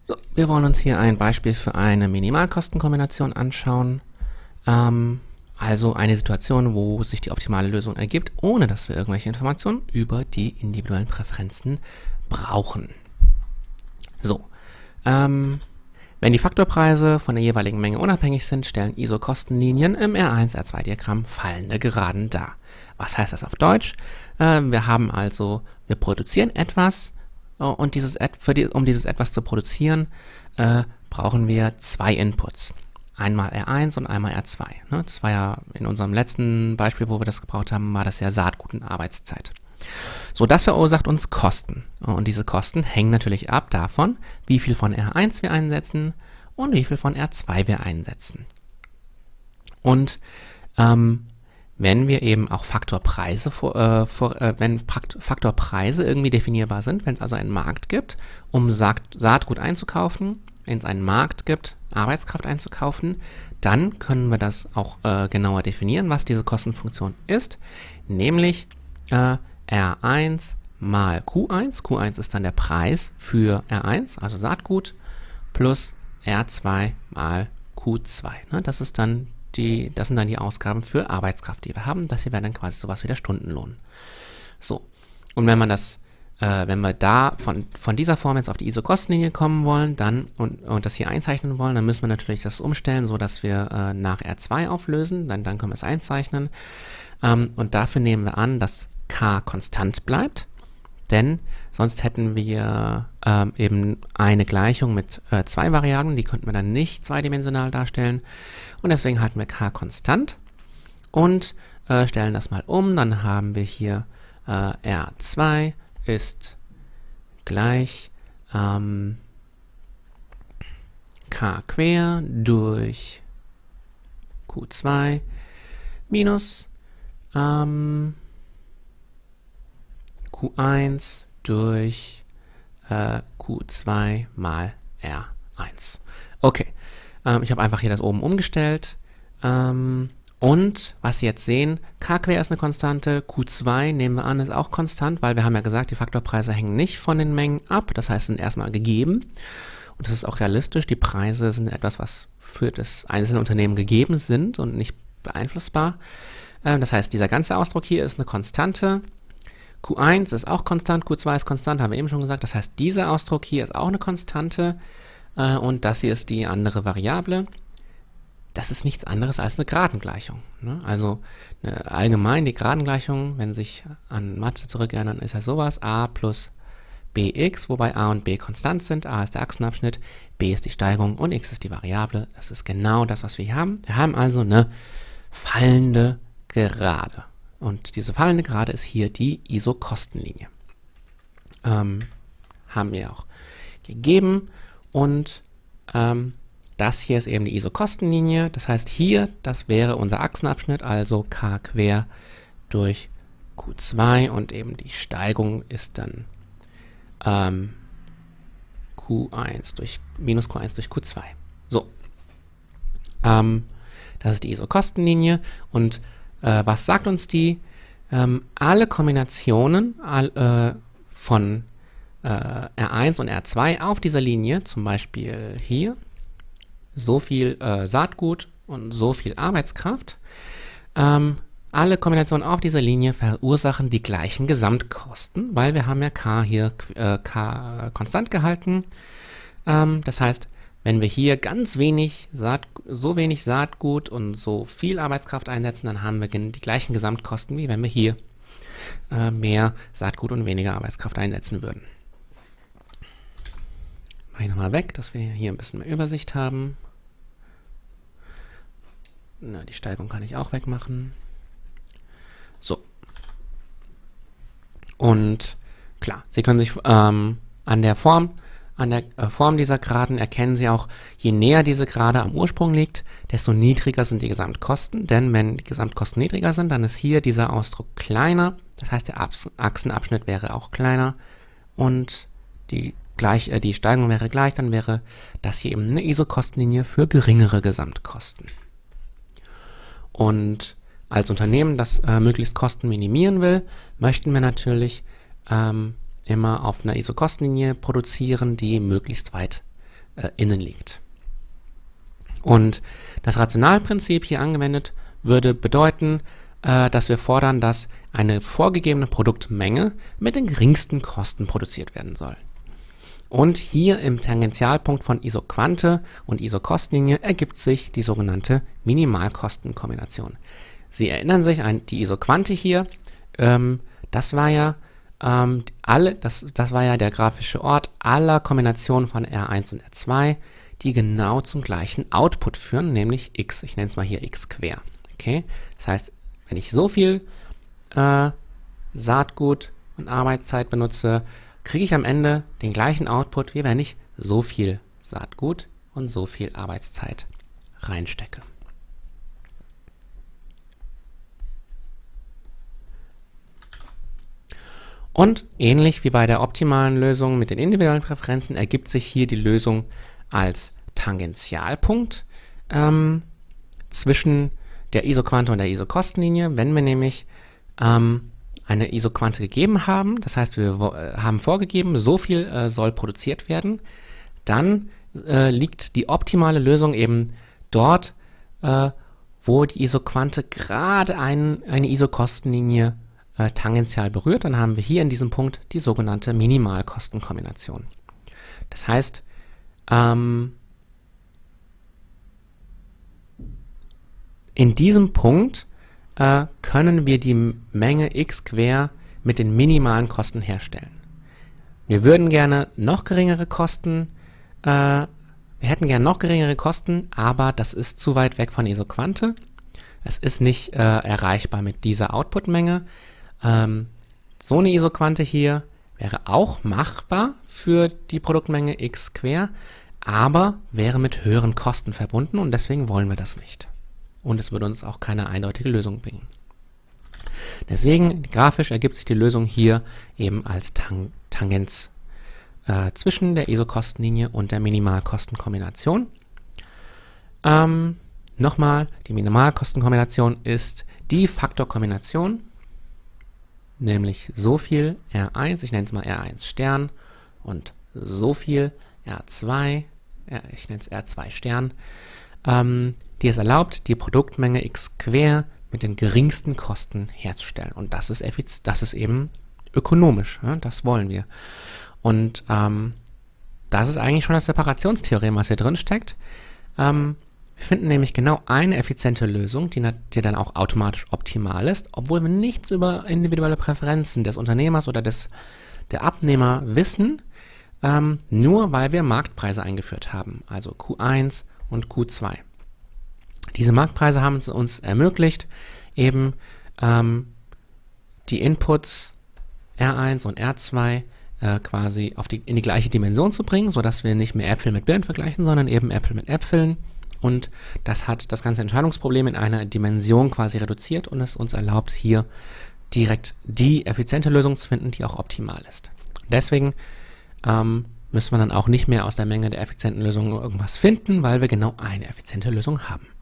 So, wir wollen uns hier ein Beispiel für eine Minimalkostenkombination anschauen. Also eine Situation, wo sich die optimale Lösung ergibt, ohne dass wir irgendwelche Informationen über die individuellen Präferenzen brauchen. So, wenn die Faktorpreise von der jeweiligen Menge unabhängig sind, stellen ISO-Kostenlinien im R1-R2-Diagramm fallende Geraden dar. Was heißt das auf Deutsch? Wir produzieren etwas und um dieses etwas zu produzieren, brauchen wir zwei Inputs. Einmal R1 und einmal R2. Das war ja in unserem letzten Beispiel, wo wir das gebraucht haben, war das ja Saatgut und Arbeitszeit. So, das verursacht uns Kosten. Und diese Kosten hängen natürlich ab davon, wie viel von R1 wir einsetzen und wie viel von R2 wir einsetzen. Und wenn wir eben auch Faktorpreise, wenn Faktorpreise irgendwie definierbar sind, wenn es also einen Markt gibt, um Saatgut einzukaufen, wenn es einen Markt gibt, Arbeitskraft einzukaufen, dann können wir das auch genauer definieren, was diese Kostenfunktion ist, nämlich R1 mal Q1. Q1 ist dann der Preis für R1, also Saatgut, plus R2 mal Q2. Das sind dann die Ausgaben für Arbeitskraft, die wir haben. Das hier wäre dann quasi sowas wie der Stundenlohn. So, und wenn wir da von dieser Form jetzt auf die ISO-Kostenlinie kommen wollen, dann und das hier einzeichnen wollen, dann müssen wir natürlich das umstellen, so dass wir nach R2 auflösen, dann können wir es einzeichnen. Und dafür nehmen wir an, dass K konstant bleibt, denn sonst hätten wir eben eine Gleichung mit zwei Variablen, die könnten wir dann nicht zweidimensional darstellen und deswegen halten wir K konstant und stellen das mal um, dann haben wir hier R2 ist gleich K quer durch Q2 minus Q1 durch Q2 mal R1. Okay, ich habe einfach hier das oben umgestellt. Und was Sie jetzt sehen, K quer ist eine Konstante, Q2 nehmen wir an, ist auch konstant, weil wir haben ja gesagt, die Faktorpreise hängen nicht von den Mengen ab, das heißt, sind erstmal gegeben. Und das ist auch realistisch, die Preise sind etwas, was für das einzelne Unternehmen gegeben sind und nicht beeinflussbar. Das heißt, dieser ganze Ausdruck hier ist eine Konstante. Q1 ist auch konstant, Q2 ist konstant, haben wir eben schon gesagt. Das heißt, dieser Ausdruck hier ist auch eine Konstante und das hier ist die andere Variable. Das ist nichts anderes als eine Geradengleichung. Also allgemein die Geradengleichung, wenn Sie sich an Mathe zurückerinnern, ist ja sowas, a plus bx, wobei a und b konstant sind. A ist der Achsenabschnitt, b ist die Steigung und x ist die Variable. Das ist genau das, was wir hier haben. Wir haben also eine fallende Gerade. Und diese fallende Gerade ist hier die ISO-Kostenlinie. Haben wir auch gegeben. Und das hier ist eben die ISO-Kostenlinie. Das heißt hier, das wäre unser Achsenabschnitt, also K quer durch Q2 und eben die Steigung ist dann minus Q1 durch Q2. So. Das ist die ISO-Kostenlinie und was sagt uns die? Alle Kombinationen von R1 und R2 auf dieser Linie, zum Beispiel hier, so viel Saatgut und so viel Arbeitskraft, alle Kombinationen auf dieser Linie verursachen die gleichen Gesamtkosten, weil wir haben ja K hier K konstant gehalten. Das heißt, wenn wir hier so wenig Saatgut und so viel Arbeitskraft einsetzen, dann haben wir die gleichen Gesamtkosten, wie wenn wir hier mehr Saatgut und weniger Arbeitskraft einsetzen würden. Mache ich nochmal weg, dass wir hier ein bisschen mehr Übersicht haben. Die Steigung kann ich auch wegmachen. So. Und klar, Sie können sich an der Form dieser Geraden erkennen Sie auch, je näher diese Gerade am Ursprung liegt, desto niedriger sind die Gesamtkosten. Denn wenn die Gesamtkosten niedriger sind, dann ist hier dieser Ausdruck kleiner. Das heißt, der Achsenabschnitt wäre auch kleiner und die Steigung wäre gleich. Dann wäre das hier eben eine ISO-Kostenlinie für geringere Gesamtkosten. Und als Unternehmen, das möglichst Kosten minimieren will, möchten wir natürlich immer auf einer ISO-Kostenlinie produzieren, die möglichst weit innen liegt. Und das Rationalprinzip hier angewendet würde bedeuten, dass wir fordern, dass eine vorgegebene Produktmenge mit den geringsten Kosten produziert werden soll. Und hier im Tangentialpunkt von Isoquante und Isokostenlinie ergibt sich die sogenannte Minimalkostenkombination. Sie erinnern sich an die Isoquante hier, das war ja der grafische Ort aller Kombinationen von R1 und R2, die genau zum gleichen Output führen, nämlich x. Ich nenne es mal hier x quer. Okay? Das heißt, wenn ich so viel Saatgut und Arbeitszeit benutze, kriege ich am Ende den gleichen Output, wie wenn ich so viel Saatgut und so viel Arbeitszeit reinstecke. Und ähnlich wie bei der optimalen Lösung mit den individuellen Präferenzen ergibt sich hier die Lösung als Tangentialpunkt zwischen der Isoquante und der Isokostenlinie, wenn wir nämlich eine Isoquante gegeben haben, das heißt, wir haben vorgegeben, so viel soll produziert werden, dann liegt die optimale Lösung eben dort, wo die Isoquante gerade eine Isokostenlinie tangential berührt. Dann haben wir hier in diesem Punkt die sogenannte Minimalkostenkombination. Das heißt, in diesem Punkt können wir die Menge x quer mit den minimalen Kosten herstellen. Wir würden gerne noch geringere Kosten, aber das ist zu weit weg von Isoquante. Es ist nicht erreichbar mit dieser Output-Menge. So eine Isoquante hier wäre auch machbar für die Produktmenge x quer, aber wäre mit höheren Kosten verbunden und deswegen wollen wir das nicht. Und es würde uns auch keine eindeutige Lösung bringen. Deswegen, grafisch ergibt sich die Lösung hier eben als Tangenz zwischen der Isokostenlinie und der Minimalkostenkombination. Nochmal, die Minimalkostenkombination ist die Faktorkombination, nämlich so viel R1, ich nenne es mal R1 Stern, und so viel R2, ich nenne es R2 Stern, die es erlaubt, die Produktmenge x quer mit den geringsten Kosten herzustellen. Und das ist eben ökonomisch, ja, das wollen wir. Und das ist eigentlich schon das Separationstheorem, was hier drin steckt. Wir finden nämlich genau eine effiziente Lösung, die dann auch automatisch optimal ist, obwohl wir nichts über individuelle Präferenzen des Unternehmers oder der Abnehmer wissen, nur weil wir Marktpreise eingeführt haben, also Q1 und Q2. Diese Marktpreise haben es uns ermöglicht, eben die Inputs R1 und R2 quasi in die gleiche Dimension zu bringen, sodass wir nicht mehr Äpfel mit Birnen vergleichen, sondern eben Äpfel mit Äpfeln. Und das hat das ganze Entscheidungsproblem in einer Dimension quasi reduziert und es uns erlaubt, hier direkt die effiziente Lösung zu finden, die auch optimal ist. Deswegen müssen wir dann auch nicht mehr aus der Menge der effizienten Lösungen irgendwas finden, weil wir genau eine effiziente Lösung haben.